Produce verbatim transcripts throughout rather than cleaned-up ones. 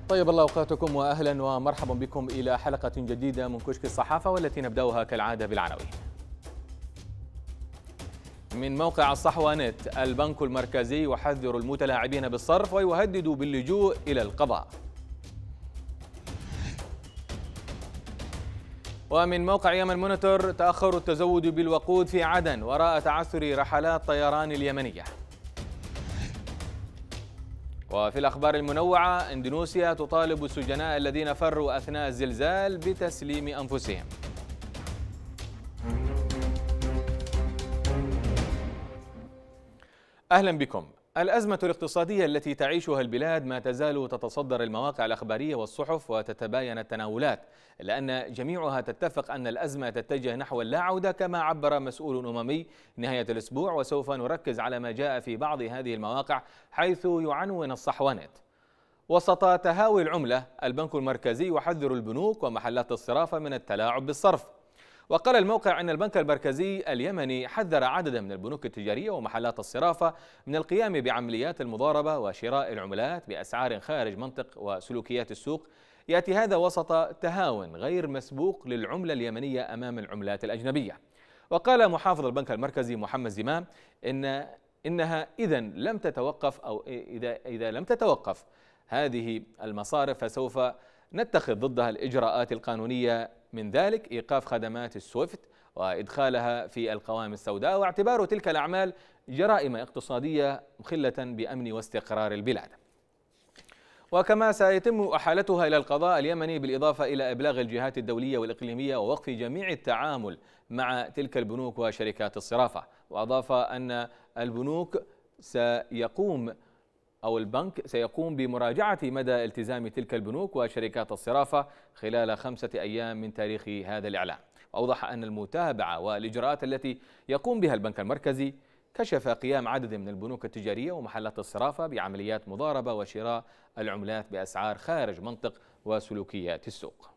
طيب الله أوقاتكم وأهلا ومرحبا بكم إلى حلقة جديدة من كشك الصحافة، والتي نبدأها كالعادة بالعناوين. من موقع الصحوة نت: البنك المركزي يحذر المتلاعبين بالصرف ويهدد باللجوء إلى القضاء. ومن موقع يمن مونيتور: تأخر التزود بالوقود في عدن وراء تعثر رحلات طيران اليمنية. وفي الأخبار المنوعة: إندونيسيا تطالب السجناء الذين فروا أثناء الزلزال بتسليم أنفسهم. أهلا بكم. الأزمة الاقتصادية التي تعيشها البلاد ما تزال تتصدر المواقع الأخبارية والصحف وتتباين التناولات، إلا أن جميعها تتفق أن الأزمة تتجه نحو اللا عودة، كما عبر مسؤول أممي نهاية الأسبوع. وسوف نركز على ما جاء في بعض هذه المواقع، حيث يعنون الصحوانت: وسط تهاوي العملة، البنك المركزي يحذر البنوك ومحلات الصرافة من التلاعب بالصرف. وقال الموقع أن البنك المركزي اليمني حذر عددا من البنوك التجارية ومحلات الصرافة من القيام بعمليات المضاربة وشراء العملات بأسعار خارج منطق وسلوكيات السوق. يأتي هذا وسط تهاو غير مسبوق للعملة اليمنية أمام العملات الأجنبية. وقال محافظ البنك المركزي محمد زمام إن إنها إذا لم تتوقف أو إذا إذا لم تتوقف هذه المصارف فسوف نتخذ ضدها الإجراءات القانونية، من ذلك إيقاف خدمات السويفت وإدخالها في القوائم السوداء، واعتبار تلك الأعمال جرائم اقتصادية مخلة بأمن واستقرار البلاد. وكما سيتم أحالتها إلى القضاء اليمني، بالإضافة إلى إبلاغ الجهات الدولية والإقليمية ووقف جميع التعامل مع تلك البنوك وشركات الصرافة. وأضاف أن البنوك سيقوم أو البنك سيقوم بمراجعة مدى التزام تلك البنوك وشركات الصرافة خلال خمسة أيام من تاريخ هذا الإعلان. وأوضح أن المتابعة والإجراءات التي يقوم بها البنك المركزي كشف قيام عدد من البنوك التجارية ومحلات الصرافة بعمليات مضاربة وشراء العملات بأسعار خارج منطق وسلوكيات السوق.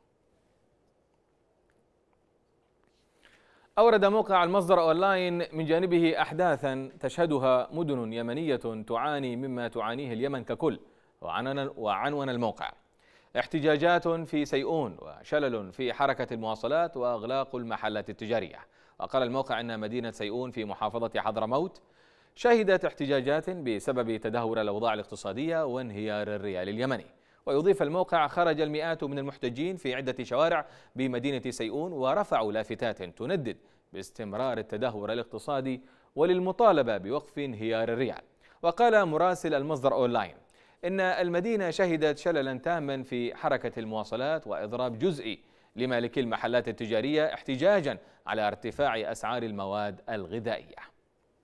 أورد موقع المصدر أونلاين من جانبه أحداثا تشهدها مدن يمنية تعاني مما تعانيه اليمن ككل. وعنون الموقع: احتجاجات في سيئون، وشلل في حركة المواصلات، وأغلاق المحلات التجارية. وقال الموقع أن مدينة سيئون في محافظة حضرموت شهدت احتجاجات بسبب تدهور الأوضاع الاقتصادية وانهيار الريال اليمني. ويضيف الموقع: خرج المئات من المحتجين في عدة شوارع بمدينة سيئون ورفعوا لافتات تندد باستمرار التدهور الاقتصادي وللمطالبة بوقف انهيار الريال. وقال مراسل المصدر أونلاين إن المدينة شهدت شللا تاما في حركة المواصلات وإضراب جزئي لمالكي المحلات التجارية احتجاجا على ارتفاع أسعار المواد الغذائية.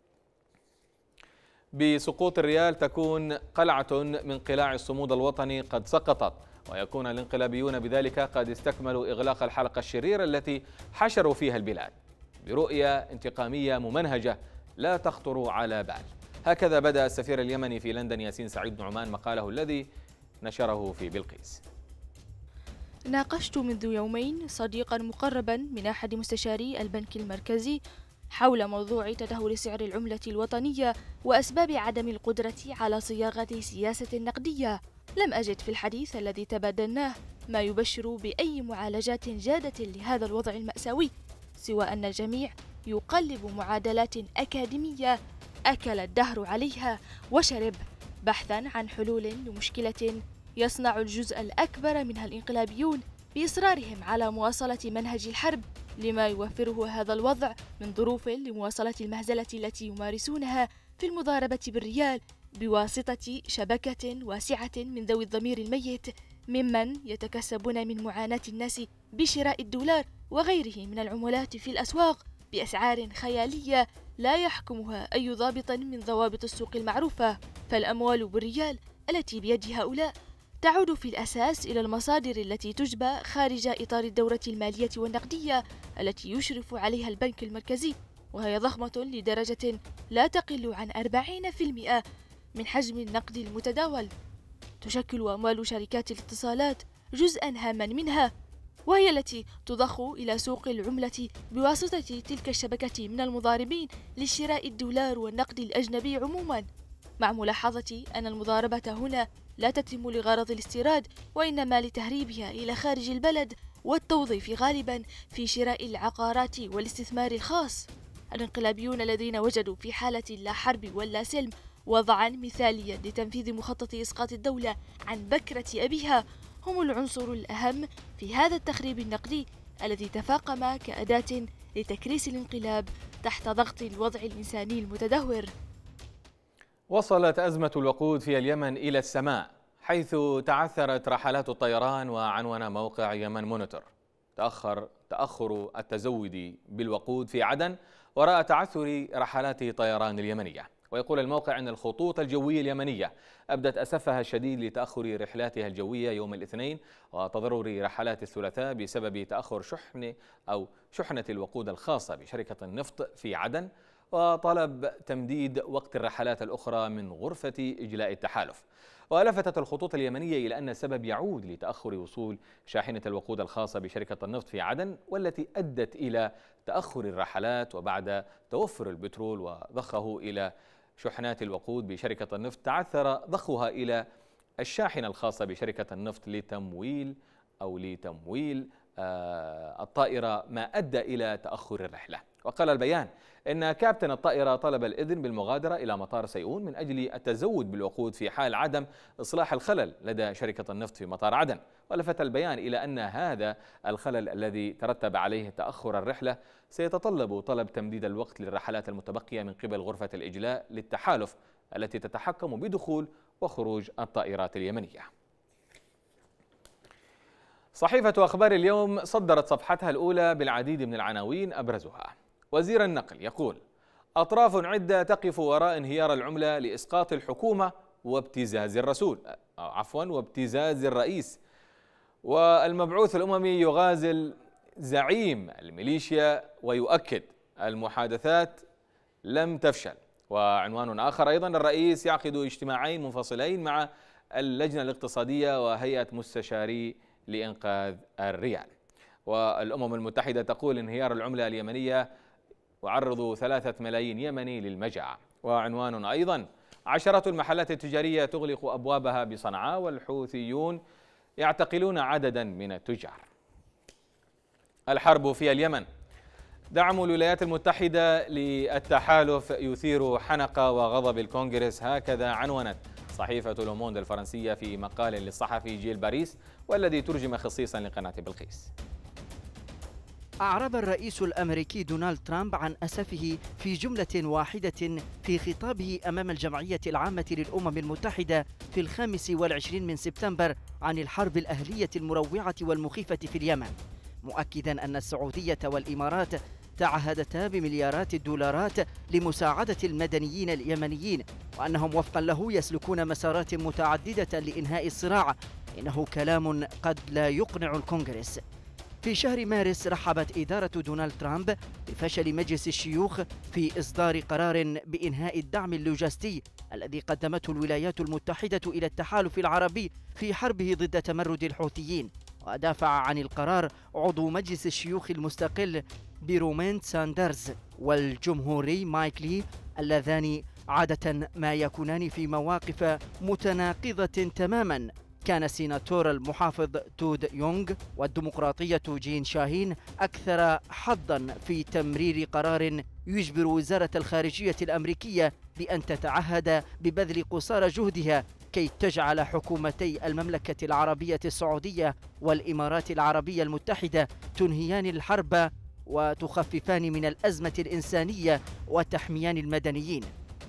بسقوط الريال تكون قلعة من قلاع الصمود الوطني قد سقطت، ويكون الانقلابيون بذلك قد استكملوا إغلاق الحلقة الشريرة التي حشروا فيها البلاد برؤية انتقامية ممنهجة لا تخطر على بال. هكذا بدأ السفير اليمني في لندن ياسين سعيد نعمان مقاله الذي نشره في بلقيس. ناقشت منذ يومين صديقا مقربا من أحد مستشاري البنك المركزي حول موضوع تدهور سعر العملة الوطنية وأسباب عدم القدرة على صياغة سياسة نقدية. لم أجد في الحديث الذي تبادلناه ما يبشر بأي معالجات جادة لهذا الوضع المأساوي، سوى أن الجميع يقلب معادلات أكاديمية أكل الدهر عليها وشرب، بحثا عن حلول لمشكلة يصنع الجزء الأكبر منها الانقلابيون بإصرارهم على مواصلة منهج الحرب، لما يوفره هذا الوضع من ظروف لمواصلة المهزلة التي يمارسونها في المضاربة بالريال بواسطة شبكة واسعة من ذوي الضمير الميت، ممن يتكسبون من معاناة الناس بشراء الدولار وغيره من العملات في الأسواق بأسعار خيالية لا يحكمها أي ضابط من ضوابط السوق المعروفة. فالأموال بالريال التي بيد هؤلاء تعود في الأساس إلى المصادر التي تجبى خارج إطار الدورة المالية والنقدية التي يشرف عليها البنك المركزي، وهي ضخمة لدرجة لا تقل عن أربعين بالمئة من حجم النقد المتداول. تشكل أموال شركات الاتصالات جزءا هاما منها، وهي التي تضخ إلى سوق العملة بواسطة تلك الشبكة من المضاربين لشراء الدولار والنقد الأجنبي عموما، مع ملاحظة أن المضاربة هنا لا تتم لغرض الاستيراد وإنما لتهريبها إلى خارج البلد والتوظيف غالبا في شراء العقارات والاستثمار الخاص. الانقلابيون الذين وجدوا في حالة لا حرب ولا سلم وضعا مثاليا لتنفيذ مخطط إسقاط الدولة عن بكرة أبيها هم العنصر الأهم في هذا التخريب النقدي الذي تفاقم كأداة لتكريس الانقلاب تحت ضغط الوضع الإنساني المتدهور. وصلت أزمة الوقود في اليمن إلى السماء، حيث تعثرت رحلات الطيران. وعنوان موقع يمن مونيتور: تأخر تأخر التزود بالوقود في عدن وراء تعثر رحلات طيران اليمنية. ويقول الموقع أن الخطوط الجوية اليمنية أبدت أسفها الشديد لتأخر رحلاتها الجوية يوم الاثنين وتضرر رحلات الثلاثاء بسبب تأخر شحن أو شحنة الوقود الخاصة بشركة النفط في عدن، وطلب تمديد وقت الرحلات الأخرى من غرفة إجلاء التحالف. ولفتت الخطوط اليمنية إلى أن السبب يعود لتأخر وصول شاحنة الوقود الخاصة بشركة النفط في عدن، والتي أدت إلى تأخر الرحلات. وبعد توفر البترول وضخه إلى شحنات الوقود بشركة النفط، تعثر ضخها إلى الشاحنة الخاصة بشركة النفط لتمويل أو لتمويل آه الطائرة، ما أدى إلى تأخر الرحلة. وقال البيان إن كابتن الطائرة طلب الإذن بالمغادرة إلى مطار سيئون من أجل التزود بالوقود في حال عدم إصلاح الخلل لدى شركة النفط في مطار عدن. ولفت البيان إلى أن هذا الخلل الذي ترتب عليه تأخر الرحلة سيتطلب طلب تمديد الوقت للرحلات المتبقية من قبل غرفة الإجلاء للتحالف التي تتحكم بدخول وخروج الطائرات اليمنية. صحيفة أخبار اليوم صدرت صفحتها الأولى بالعديد من العناوين أبرزها: وزير النقل يقول: أطراف عدة تقف وراء انهيار العملة لإسقاط الحكومة وابتزاز الرسول عفوا وابتزاز الرئيس. والمبعوث الأممي يغازل زعيم الميليشيا ويؤكد المحادثات لم تفشل. وعنوان آخر أيضا: الرئيس يعقد اجتماعين منفصلين مع اللجنة الاقتصادية وهيئة مستشاري لإنقاذ الريال. والأمم المتحدة تقول: انهيار العملة اليمنية يعرض ثلاثة ملايين يمني للمجاعة. وعنوان أيضا: عشرات المحلات التجارية تغلق أبوابها بصنعاء والحوثيون يعتقلون عددا من التجار. الحرب في اليمن: دعم الولايات المتحدة للتحالف يثير حنقة وغضب الكونغرس، هكذا عنونت صحيفة لوموند الفرنسية في مقال للصحفي جيل باريس والذي ترجم خصيصا لقناة بلقيس. أعرب الرئيس الأمريكي دونالد ترامب عن أسفه في جملة واحدة في خطابه أمام الجمعية العامة للأمم المتحدة في الخامس والعشرين من سبتمبر عن الحرب الأهلية المروعة والمخيفة في اليمن، مؤكدا أن السعودية والإمارات تعهدتا بمليارات الدولارات لمساعدة المدنيين اليمنيين، وأنهم وفقا له يسلكون مسارات متعددة لإنهاء الصراع. إنه كلام قد لا يقنع الكونغرس. في شهر مارس رحبت إدارة دونالد ترامب بفشل مجلس الشيوخ في إصدار قرار بإنهاء الدعم اللوجستي الذي قدمته الولايات المتحدة إلى التحالف العربي في حربه ضد تمرد الحوثيين. ودافع عن القرار عضو مجلس الشيوخ المستقل بيرومين ساندرز والجمهوري مايك لي، اللذان عادة ما يكونان في مواقف متناقضة تماما. كان السيناتور المحافظ تود يونغ والديمقراطية جين شاهين أكثر حظا في تمرير قرار يجبر وزارة الخارجية الأمريكية بأن تتعهد ببذل قصارى جهدها كي تجعل حكومتي المملكة العربية السعودية والإمارات العربية المتحدة تنهيان الحرب وتخففان من الأزمة الإنسانية وتحميان المدنيين.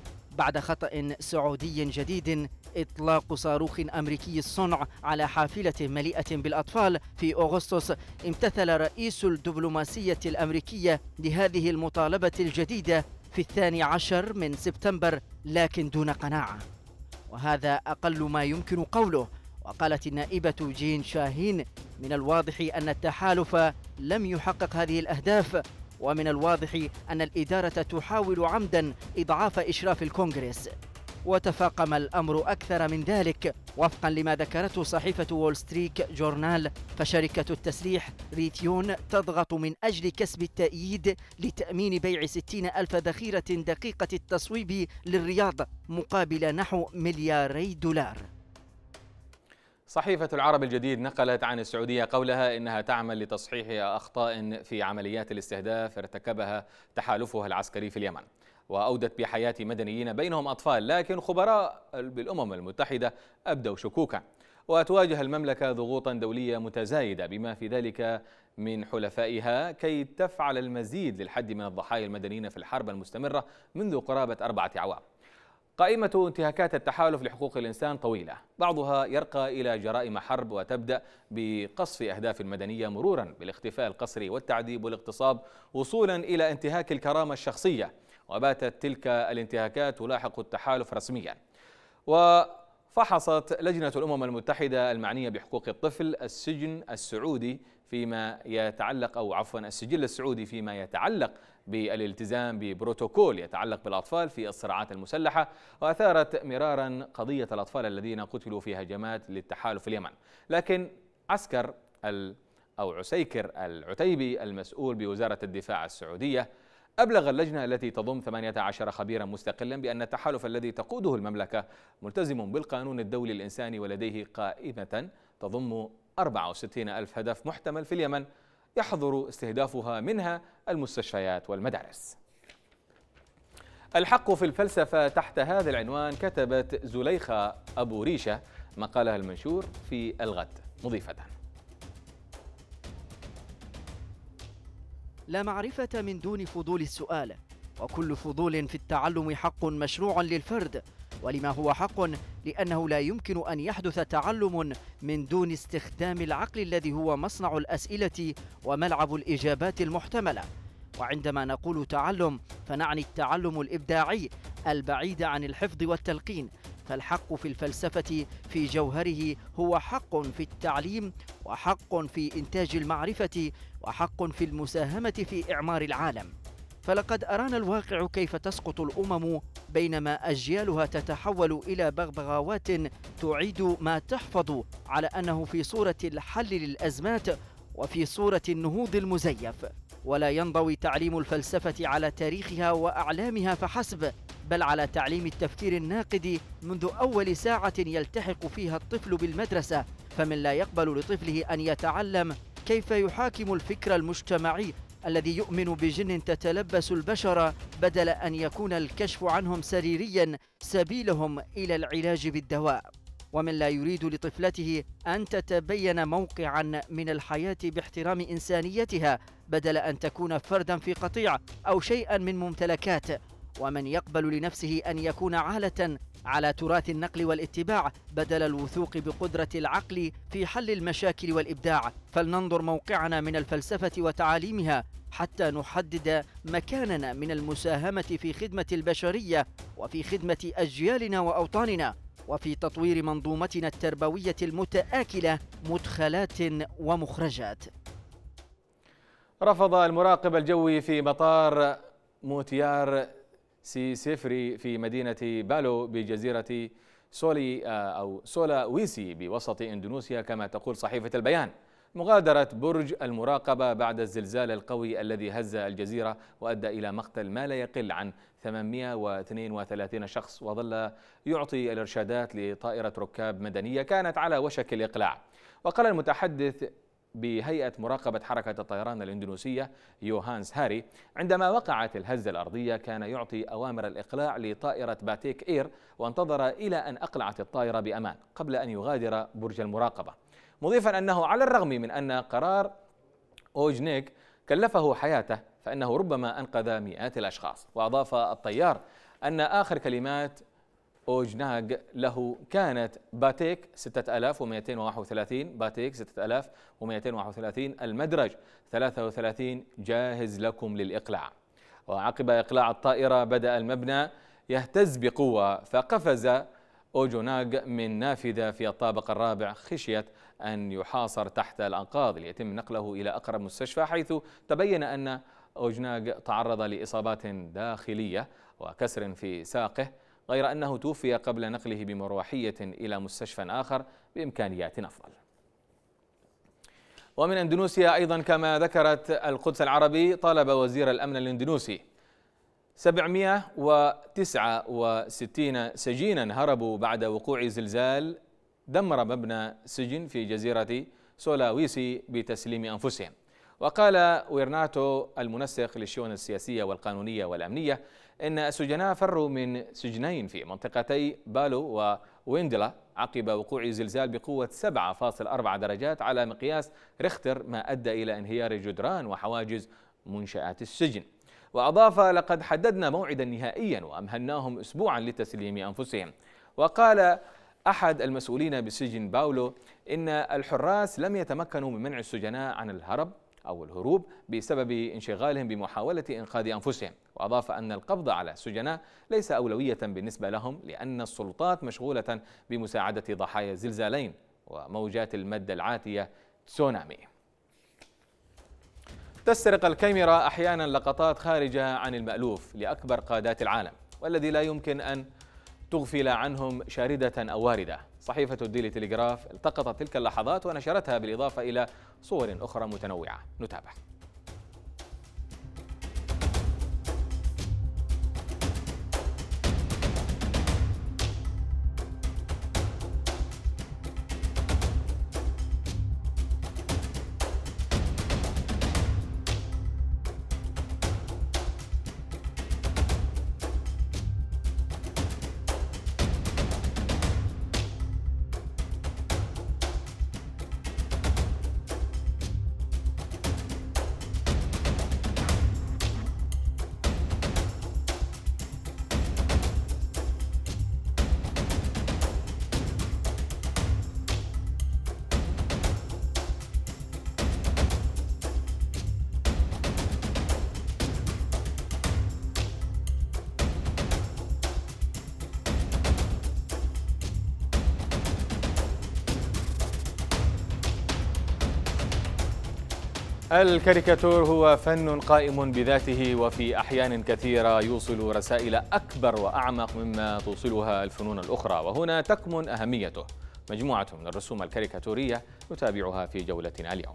بعد خطأ سعودي جديد، إطلاق صاروخ أمريكي الصنع على حافلة مليئة بالأطفال في أغسطس، امتثل رئيس الدبلوماسية الأمريكية لهذه المطالبة الجديدة في الثاني عشر من سبتمبر، لكن دون قناعة، وهذا أقل ما يمكن قوله. وقالت النائبة جين شاهين: من الواضح أن التحالف لم يحقق هذه الأهداف، ومن الواضح أن الإدارة تحاول عمدا إضعاف إشراف الكونغرس. وتفاقم الأمر أكثر من ذلك. وفقا لما ذكرته صحيفة وول ستريت جورنال، فشركة التسليح ريثيون تضغط من أجل كسب التأييد لتأمين بيع ستين ألف ذخيرة دقيقة التصويب للرياض مقابل نحو ملياري دولار. صحيفة العرب الجديد نقلت عن السعودية قولها إنها تعمل لتصحيح أخطاء في عمليات الاستهداف ارتكبها تحالفها العسكري في اليمن، وأودت بحياة مدنيين بينهم أطفال، لكن خبراء بالأمم المتحدة أبدوا شكوكا. وتواجه المملكة ضغوطا دولية متزايدة بما في ذلك من حلفائها كي تفعل المزيد للحد من الضحايا المدنيين في الحرب المستمرة منذ قرابة أربعة أعوام. قائمة انتهاكات التحالف لحقوق الإنسان طويلة، بعضها يرقى إلى جرائم حرب وتبدأ بقصف أهداف مدنية مرورا بالاختفاء القسري والتعذيب والاغتصاب وصولا إلى انتهاك الكرامة الشخصية، وباتت تلك الانتهاكات تلاحق التحالف رسميا. وفحصت لجنة الأمم المتحدة المعنية بحقوق الطفل السجن السعودي فيما يتعلق أو عفوا السجل السعودي فيما يتعلق بالالتزام ببروتوكول يتعلق بالأطفال في الصراعات المسلحة، وأثارت مرارا قضية الأطفال الذين قتلوا في هجمات للتحالف في اليمن. لكن عسكر أو عسيكر العتيبي المسؤول بوزارة الدفاع السعودية أبلغ اللجنة التي تضم ثمانية عشر خبيرا مستقلا بأن التحالف الذي تقوده المملكة ملتزم بالقانون الدولي الإنساني ولديه قائمة تضم أربعة وستين ألف هدف محتمل في اليمن يحظر استهدافها منها المستشفيات والمدارس. الحق في الفلسفة تحت هذا العنوان كتبت زليخة أبو ريشة مقالها المنشور في الغد مضيفة: لا معرفة من دون فضول السؤال، وكل فضول في التعلم حق مشروع للفرد. ولما هو حق؟ لأنه لا يمكن أن يحدث تعلم من دون استخدام العقل الذي هو مصنع الأسئلة وملعب الإجابات المحتملة. وعندما نقول تعلم فنعني التعلم الإبداعي البعيد عن الحفظ والتلقين. فالحق في الفلسفة في جوهره هو حق في التعليم، وحق في إنتاج المعرفة، وحق في المساهمة في إعمار العالم. فلقد أرانا الواقع كيف تسقط الأمم بينما أجيالها تتحول إلى بغبغاوات تعيد ما تحفظ على أنه في صورة الحل للأزمات وفي صورة النهوض المزيف. ولا ينضوي تعليم الفلسفة على تاريخها وأعلامها فحسب، بل على تعليم التفكير الناقد منذ أول ساعة يلتحق فيها الطفل بالمدرسة. فمن لا يقبل لطفله أن يتعلم كيف يحاكم الفكر المجتمعي الذي يؤمن بجن تتلبس البشر بدل أن يكون الكشف عنهم سريريا سبيلهم إلى العلاج بالدواء. ومن لا يريد لطفلته أن تتبين موقعا من الحياة باحترام إنسانيتها بدل أن تكون فردا في قطيع أو شيئا من ممتلكات. ومن يقبل لنفسه أن يكون عالة على تراث النقل والاتباع بدل الوثوق بقدرة العقل في حل المشاكل والإبداع. فلننظر موقعنا من الفلسفة وتعاليمها حتى نحدد مكاننا من المساهمة في خدمة البشرية وفي خدمة أجيالنا وأوطاننا وفي تطوير منظومتنا التربوية المتآكلة مدخلات ومخرجات. رفض المراقب الجوي في مطار موتيار سي سيفري في مدينة بالو بجزيرة سولي أو سولاويسي بوسط إندونيسيا كما تقول صحيفة البيان مغادرة برج المراقبة بعد الزلزال القوي الذي هز الجزيرة وأدى إلى مقتل ما لا يقل عن ثمانمئة واثنين وثلاثين شخص، وظل يعطي الإرشادات لطائرة ركاب مدنية كانت على وشك الإقلاع. وقال المتحدث بهيئة مراقبة حركة الطيران الإندونيسية يوهانس هاري عندما وقعت الهزة الأرضية كان يعطي أوامر الإقلاع لطائرة باتيك إير، وانتظر إلى أن أقلعت الطائرة بأمان قبل أن يغادر برج المراقبة، مضيفا أنه على الرغم من أن قرار أوجنيك كلفه حياته فإنه ربما أنقذ مئات الأشخاص. وأضاف الطيار أن آخر كلمات أوجناغ له كانت باتيك ستة آلاف ومئتين وواحد وثلاثين، باتيك ستة آلاف ومئتين وواحد وثلاثين، المدرج ثلاثة وثلاثين جاهز لكم للإقلاع. وعقب إقلاع الطائرة بدأ المبنى يهتز بقوة فقفز أوجناغ من نافذة في الطابق الرابع خشية أن يحاصر تحت الأنقاض ليتم نقله إلى أقرب مستشفى، حيث تبين أن أوجناغ تعرض لإصابات داخلية وكسر في ساقه، غير أنه توفي قبل نقله بمروحية إلى مستشفى آخر بإمكانيات أفضل. ومن إندونيسيا أيضا كما ذكرت القدس العربي طالب وزير الأمن الإندونيسي سبعمئة وتسعة وستين سجينا هربوا بعد وقوع زلزال دمر مبنى سجن في جزيرة سولاويسي بتسليم أنفسهم. وقال ويرناتو المنسق للشؤون السياسية والقانونية والأمنية إن السجناء فروا من سجنين في منطقتي بالو وويندلا عقب وقوع زلزال بقوة سبعة فاصلة أربعة درجات على مقياس ريختر، ما أدى إلى انهيار جدران وحواجز منشآت السجن. وأضاف: لقد حددنا موعدا نهائيا وأمهلناهم أسبوعا لتسليم أنفسهم. وقال أحد المسؤولين بسجن باولو إن الحراس لم يتمكنوا من منع السجناء عن الهرب أو الهروب بسبب انشغالهم بمحاولة إنقاذ أنفسهم. وأضاف أن القبض على السجناء ليس أولوية بالنسبة لهم، لأن السلطات مشغولة بمساعدة ضحايا الزلزالين وموجات المد العاتية تسونامي. تسترق الكاميرا أحيانا لقطات خارجة عن المألوف لأكبر قادات العالم، والذي لا يمكن أن تغفل عنهم شاردة أو واردة. صحيفة الديلي تلغراف التقطت تلك اللحظات ونشرتها بالإضافة إلى صور أخرى متنوعة. نتابع. الكاريكاتور هو فن قائم بذاته، وفي أحيان كثيرة يوصل رسائل أكبر وأعمق مما توصلها الفنون الأخرى، وهنا تكمن أهميته. مجموعة من الرسوم الكاريكاتورية نتابعها في جولتنا اليوم.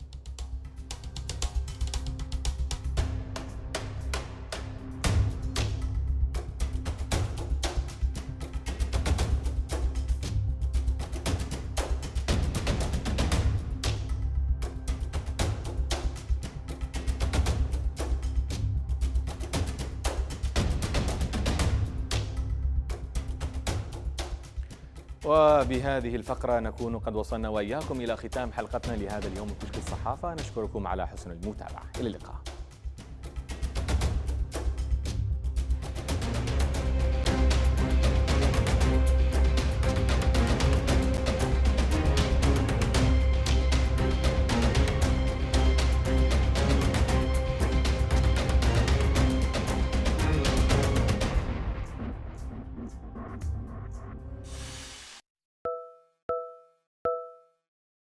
وبهذه الفقرة نكون قد وصلنا وإياكم إلى ختام حلقتنا لهذا اليوم من كشك الصحافة. نشكركم على حسن المتابعة. إلى اللقاء.